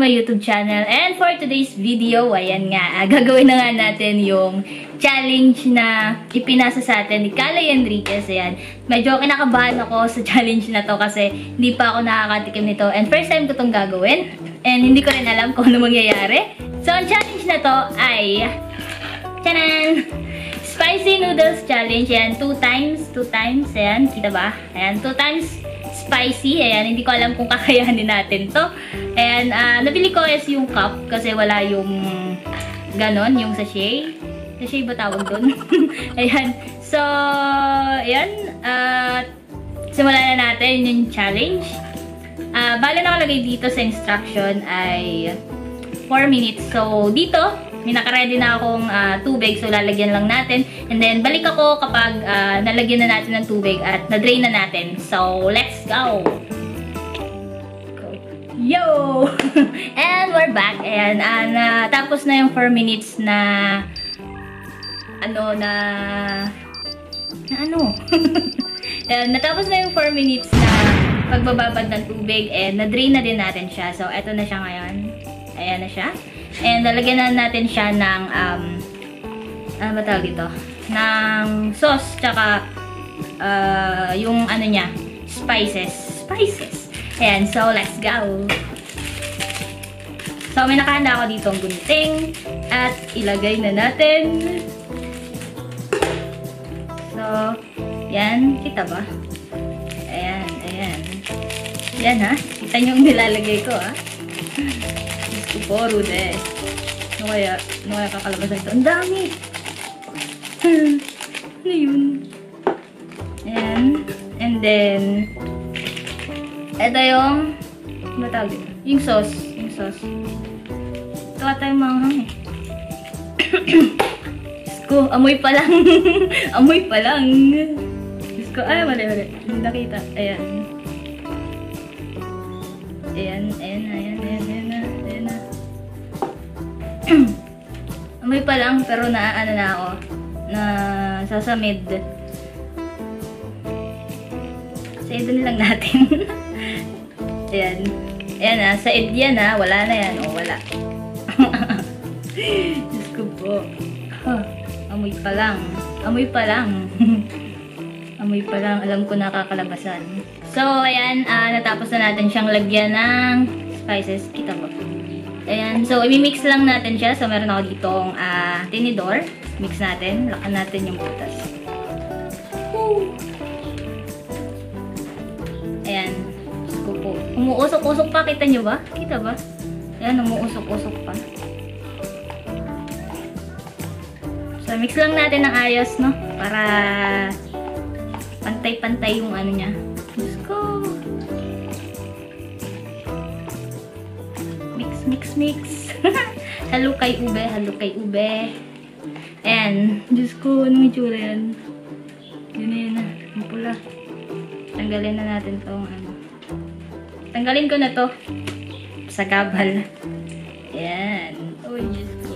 my YouTube channel. And for today's video, ayan nga, gagawin na nga natin yung challenge na ipinasa sa atin ni Kalay Enriquez. Ayan, medyo kinakabahan ako sa challenge na to kasi hindi pa ako nakakatikim nito. And first time ko itong gagawin. And hindi ko rin alam kung ano mangyayari. So, ang challenge na to ay, tanan! Spicy Noodles Challenge. Ayan, 2 times. Ayan, kita ba? Ayan, 2 times spicy. Ayan, hindi ko alam kung kakayanin natin to. Ayan, nabili ko is yung cup kasi wala yung ganon, yung sachet. Sachet ba tawag doon? Ayan. So, ayan. Simulan na natin yung challenge. Bale nakalagay dito sa instruction ay 4 minutes. So, dito, may nakaready na akong tubig. So, lalagyan lang natin. And then, balik ako kapag nalagyan na natin ng tubig at na-drain na natin. So, let's go! Yo! And we're back. Ayan, tapos na yung 4 minutes na Ayan, natapos na yung 4 minutes na pagbababad ng tubig and na-drain na din natin siya. So, eto na siya ngayon. Ayan na siya. And lalagyan na natin siya ng ano ba tawag ito? Ng sauce, tsaka yung ano niya, spices. Ayan, so let's go! So, may nakahanda ako dito ang gunting at ilagay na natin. So, yan, kita ba? Ayan. Yan ha, kita nyo yung nilalagay ko ha. Diyos ko po, Rude. Ano kaya kakalabasan ito? Ang dami! Ano yun? Ayan. And then, ito yung, ano tawag ito? Yung sauce. Ito ata yung manghang eh. Diyos ko, amoy pa lang. Diyos ko, ay, mali. Hindi nakita. Ayan. Na. Amoy pa lang, pero naano na ako. Na sasamid. Saidin lang natin. Ayan. Ayan said yan wala na yan. O, wala. Diyos ko po. Amoy pa lang. Amoy pa lang. Alam ko nakakalabasan. So, ayan. Natapos na natin siyang lagyan ng spices. Kita ba? Ayan. So, i-mix lang natin siya. So, meron ako ditong tinidor. Mix natin. Lakan natin yung butas. Ayan. Umuusok-usok pa. Kita nyo ba? Kita ba? Ayan, umuusok-usok pa. So, mix lang natin ng ayos, no? Para pantay-pantay yung ano niya. Diyos ko! Mix. Halo kay ube. Ayan. Diyos ko, anong itsura yan? Yun na. Ang pula. Tanggalin na natin tong ano. Tanggalin ko na to sa gabal. Ayan. Uy, Diyos ko.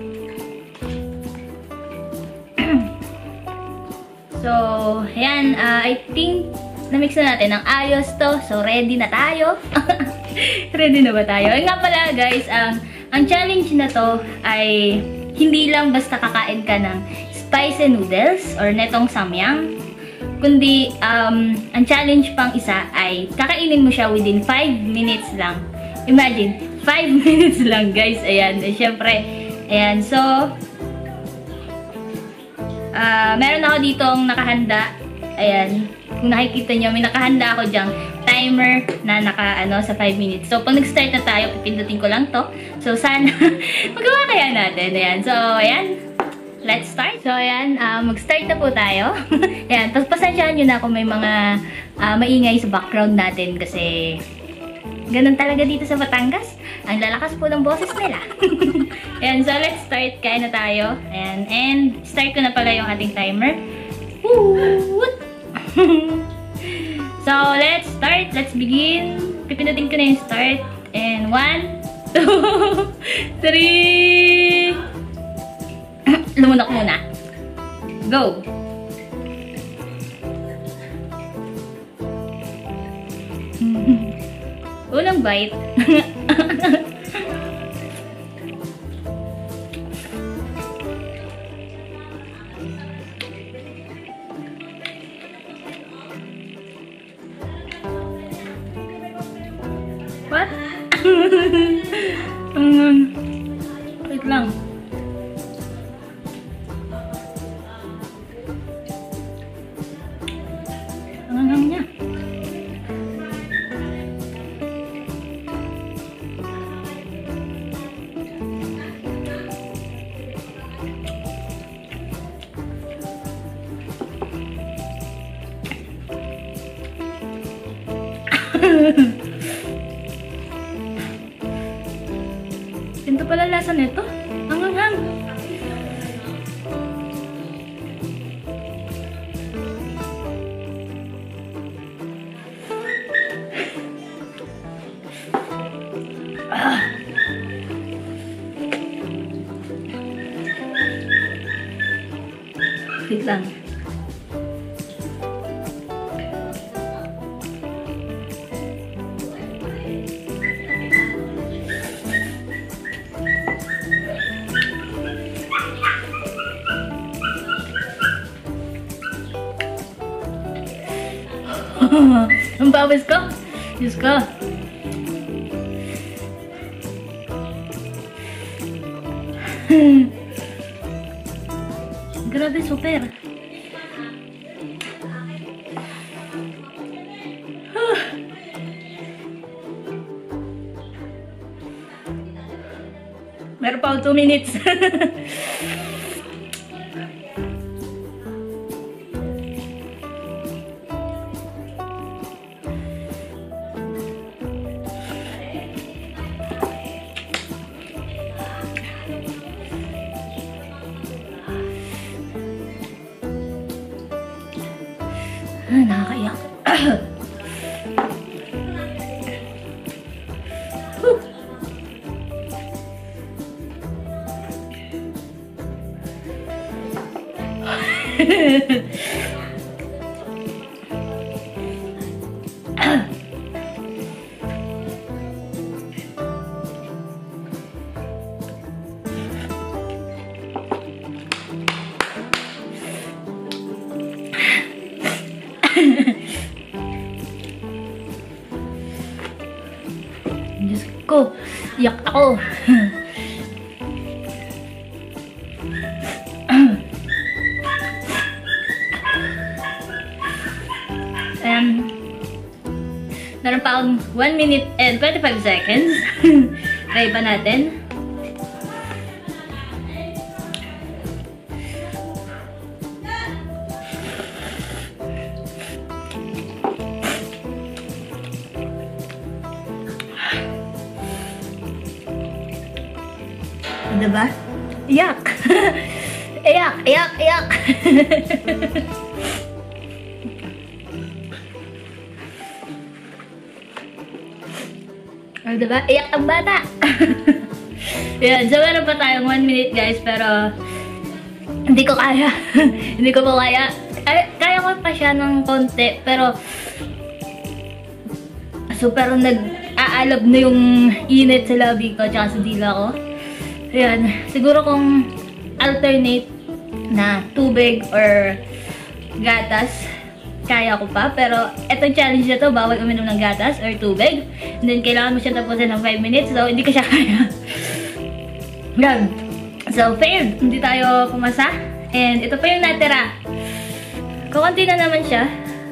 So, ayan. I think na-mix na natin ng ayos to. So, ready na tayo. Ready na ba tayo? Ayun nga pala, guys. Ang challenge na to ay hindi lang basta kakain ka ng spicy noodles or netong samyang. Kundi, ang challenge pang isa ay kakainin mo siya within 5 minutes lang. Imagine, 5 minutes lang, guys. Ayan, syempre. Ayan, so, meron ako ditong nakahanda. Ayan, kung nakikita nyo, may nakahanda ako dyang timer na sa 5 minutes. So, pag nag-start na tayo, pipindutin ko lang to. So, sana, magawa kaya natin. Ayan, so, ayan. Let's start. So, ayan, mag-start na po tayo. Ayan, pasensyahan nyo na kung may mga maingay sa background natin kasi ganun talaga dito sa Batangas. Ang lalakas po ng boses nila. Ayan, so let's start. Kain na tayo. Ayan, and start ko na pala yung ating timer. Woo! So, let's start. Let's begin. Pipindutin ko na yung start. And 1, 2, 3... Lumunok muna. Go! Unang bite. lang. Ang anghang niya. Ganito pala lasa nito. Ang anghang. Wait lang. Ang bawis ko. Diyos ko. Grabe, super. Meron pa ako 2 minutes. Nakakaiyak. Diyos ko, iyak ako. Meron pa akong 1 minute and 25 seconds. Try pa natin. Diba? Iyak! Iyak! Iyak! Iyak! Diba? Iyak ang bata! Yan. So, meron pa tayong 1 minute, guys. Pero, hindi ko kaya. Hindi ko po kaya. Kaya ko pa siya ng konti. Pero, super nag-aalab na yung init sa labi ko tsaka sa dila ko. Ayan. Siguro kung alternate na tubig or gatas, kaya ko pa. Pero, etong challenge na to, bawal uminom ng gatas or tubig. And then, kailangan mo siya tapusin ng 5 minutes. So, hindi ko siya kaya. Yan. So, failed. Hindi tayo pumasa. And, ito pa yung natira. Kukunti na naman siya.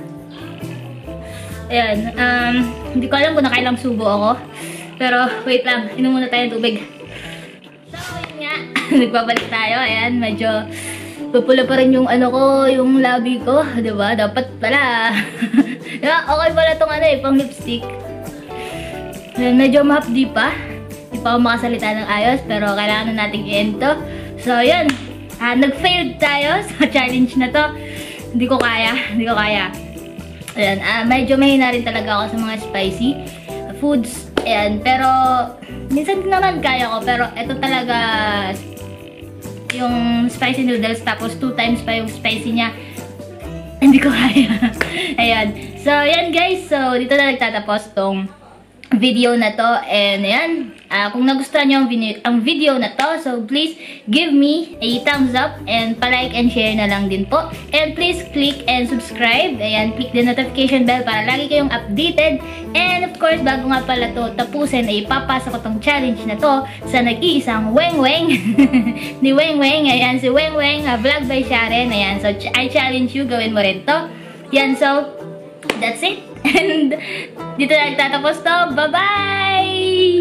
Ayan. Hindi ko alam kung nakailang subo ako. Pero, wait lang. Inom muna tayo ng tubig. So, yun nga. Nagbabalik tayo. Ayan. Medyo pupula pa rin yung ano ko, yung labi ko. Diba? Dapat pala. Diba? Okay pala itong ano pang lipstick. Ayan, medyo mahapdi pa. Hindi pa ako makasalita ng ayos. Pero kailangan na nating i-end to. So, yun. Nag-failed tayo sa challenge na to. Hindi ko kaya. Hindi ko kaya. Ayan. Medyo mahina rin talaga ako sa mga spicy foods. Ayan. Pero, minsan naman kaya ko. Pero, ito talaga yung spicy noodles. Tapos, 2 times pa yung spicy niya. Hindi ko kaya. Ayan. So, ayan guys. So, dito na nagtatapos tong video na to. And ayan, kung nagustuhan nyo ang video na to, so please give me a thumbs up and pa-like and share na lang din po. And please click and subscribe. Ayan, click the notification bell para lagi kayong updated. And of course, bago nga pala to tapusin, ay ipapasa ko tong challenge na to sa nag-iisang Weng Weng ni Weng Weng. Ayan, si Weng Weng, vlog by Sharon. Ayan, so I challenge you, gawin mo rin to. Yan, so that's it. And dito na nagtatapos to. Bye-bye!